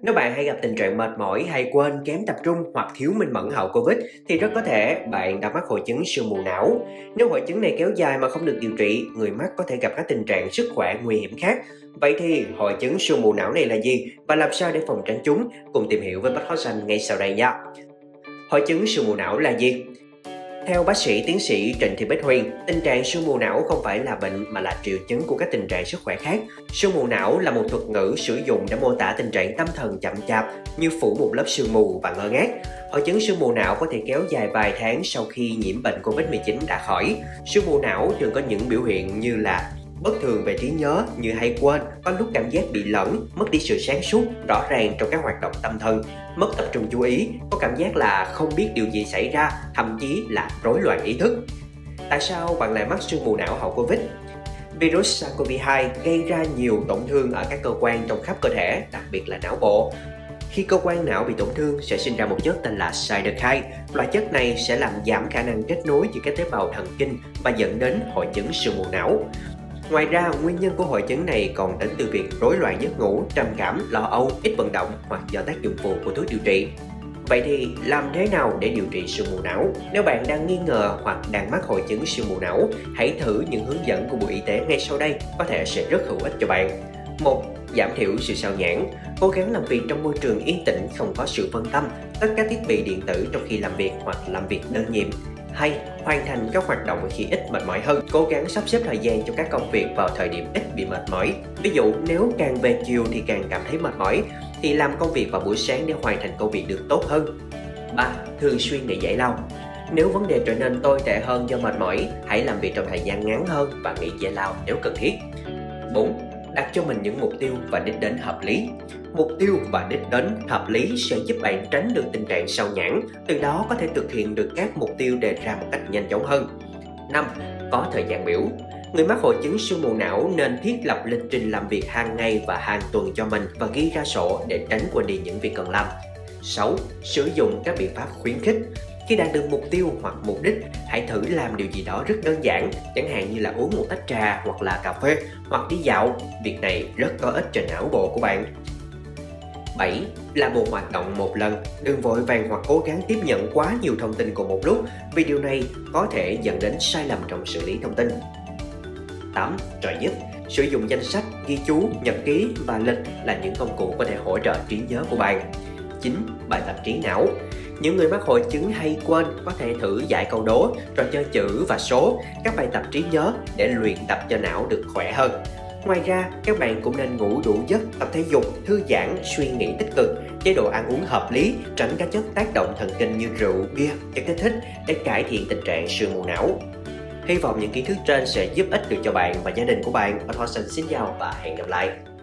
Nếu bạn hay gặp tình trạng mệt mỏi hay quên, kém tập trung hoặc thiếu minh mẫn hậu Covid thì rất có thể bạn đã mắc hội chứng sương mù não. Nếu hội chứng này kéo dài mà không được điều trị, người mắc có thể gặp các tình trạng sức khỏe nguy hiểm khác. Vậy thì hội chứng sương mù não này là gì và làm sao để phòng tránh chúng? Cùng tìm hiểu với Bách Hóa Xanh ngay sau đây nha. Hội chứng sương mù não là gì? Theo bác sĩ tiến sĩ Trịnh Thị Bích Huyền, tình trạng sương mù não không phải là bệnh mà là triệu chứng của các tình trạng sức khỏe khác. Sương mù não là một thuật ngữ sử dụng để mô tả tình trạng tâm thần chậm chạp như phủ một lớp sương mù và ngơ ngác. Hội chứng sương mù não có thể kéo dài vài tháng sau khi nhiễm bệnh Covid-19 đã khỏi. Sương mù não thường có những biểu hiện như là bất thường về trí nhớ như hay quên, có lúc cảm giác bị lẫn, mất đi sự sáng suốt, rõ ràng trong các hoạt động tâm thần, mất tập trung chú ý, có cảm giác là không biết điều gì xảy ra, thậm chí là rối loạn ý thức. Tại sao bạn lại mắc sương mù não hậu Covid? Virus SARS-CoV-2 gây ra nhiều tổn thương ở các cơ quan trong khắp cơ thể, đặc biệt là não bộ. Khi cơ quan não bị tổn thương sẽ sinh ra một chất tên là cytokine. Loại chất này sẽ làm giảm khả năng kết nối giữa các tế bào thần kinh và dẫn đến hội chứng sương mù não. Ngoài ra, nguyên nhân của hội chứng này còn đến từ việc rối loạn giấc ngủ, trầm cảm, lo âu, ít vận động hoặc do tác dụng phụ của thuốc điều trị. Vậy thì làm thế nào để điều trị sương mù não? Nếu bạn đang nghi ngờ hoặc đang mắc hội chứng sương mù não, hãy thử những hướng dẫn của Bộ Y tế ngay sau đây, có thể sẽ rất hữu ích cho bạn. 1. Giảm thiểu sự sao nhãng. Cố gắng làm việc trong môi trường yên tĩnh, không có sự phân tâm, tắt các thiết bị điện tử trong khi làm việc hoặc làm việc đơn nhiệm. 2. Hoàn thành các hoạt động khi ít mệt mỏi hơn. Cố gắng sắp xếp thời gian cho các công việc vào thời điểm ít bị mệt mỏi. Ví dụ, nếu càng về chiều thì càng cảm thấy mệt mỏi, thì làm công việc vào buổi sáng để hoàn thành công việc được tốt hơn. 3. Thường xuyên để giải lao. Nếu vấn đề trở nên tồi tệ hơn do mệt mỏi, hãy làm việc trong thời gian ngắn hơn và nghỉ giải lao nếu cần thiết. 4. Đặt cho mình những mục tiêu và đích đến hợp lý. Mục tiêu và đích đến hợp lý sẽ giúp bạn tránh được tình trạng sao nhãng, từ đó có thể thực hiện được các mục tiêu đề ra một cách nhanh chóng hơn. 5. Có thời gian biểu. Người mắc hội chứng sương mù não nên thiết lập lịch trình làm việc hàng ngày và hàng tuần cho mình và ghi ra sổ để tránh quên đi những việc cần làm. 6. Sử dụng các biện pháp khuyến khích. Khi đạt được mục tiêu hoặc mục đích, hãy thử làm điều gì đó rất đơn giản, chẳng hạn như là uống một tách trà hoặc là cà phê hoặc đi dạo. Việc này rất có ích cho não bộ của bạn. 7. Là một hoạt động một lần. Đừng vội vàng hoặc cố gắng tiếp nhận quá nhiều thông tin cùng một lúc, vì điều này có thể dẫn đến sai lầm trong xử lý thông tin. 8. Trợ giúp. Sử dụng danh sách, ghi chú, nhật ký và lịch là những công cụ có thể hỗ trợ trí nhớ của bạn. 9. Bài tập trí não. Những người mắc hội chứng hay quên có thể thử giải câu đố, trò chơi chữ và số, các bài tập trí nhớ để luyện tập cho não được khỏe hơn. Ngoài ra, các bạn cũng nên ngủ đủ giấc, tập thể dục, thư giãn, suy nghĩ tích cực, chế độ ăn uống hợp lý, tránh các chất tác động thần kinh như rượu, bia, chất kích thích để cải thiện tình trạng sương mù não. Hy vọng những kiến thức trên sẽ giúp ích được cho bạn và gia đình của bạn. Bách Hóa Xanh xin chào và hẹn gặp lại.